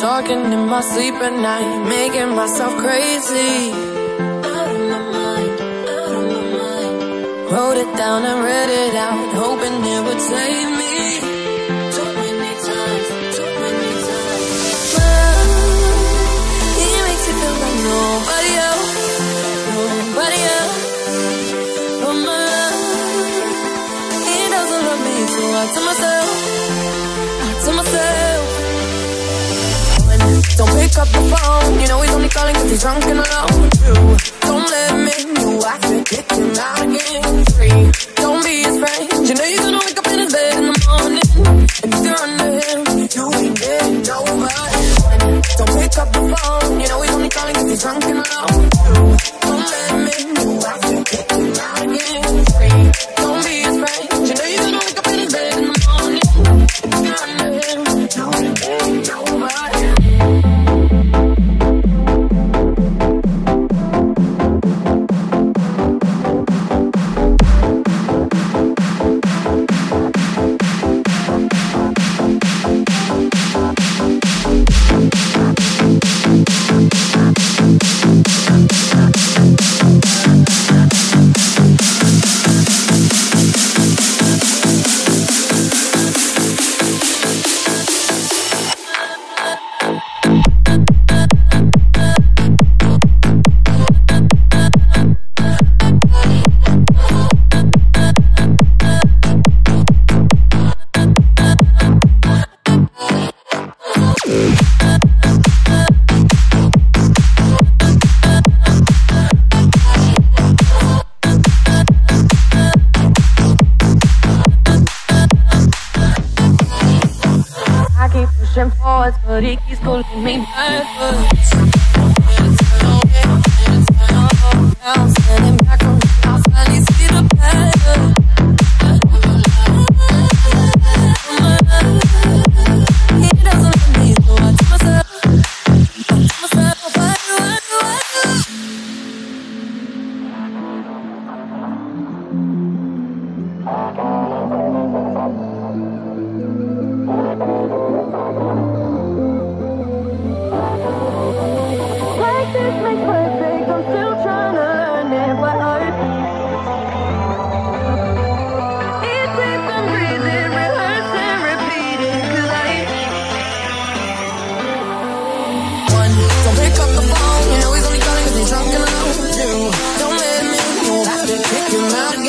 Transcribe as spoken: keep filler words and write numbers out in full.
talking in my sleep at night, making myself crazy. Out of my mind, out of my mind. Wrote it down and read it out, hoping it would save me. Too many times, too many times. Love, he makes you feel like nobody else, nobody else. But my love, he doesn't love me, so I tell myself, I tell myself. Don't pick up the phone, you know he's only calling cause he's drunk and alone. Two, don't let him in, you have to kick him out again. Three, don't be his friend, you know you're gonna wake up in his bed in the morning. And if you're under him, you ain't getting nobody. One, don't pick up the phone, you know he's only calling cause he's drunk and alone. Two, don't let him in, you have to kick him out again. Three, don't be his friend, you know you're gonna wake up in his bed in the morning. And if you're under him, you ain't getting nobody. But he keeps pulling me backwards. I'm standing back from the house, finally see the better. He doesn't love me, so I tell myself, I tell myself, I do, I do, I Don't let me, you have to kick him out.